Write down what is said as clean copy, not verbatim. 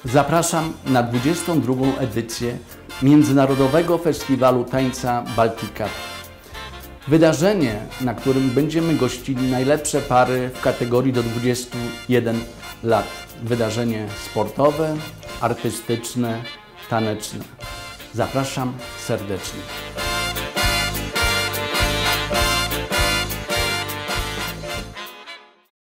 Zapraszam na 22. edycję Międzynarodowego Festiwalu Tańca Baltic Cup. Wydarzenie, na którym będziemy gościli najlepsze pary w kategorii do 21 lat. Wydarzenie sportowe, artystyczne, taneczne. Zapraszam serdecznie.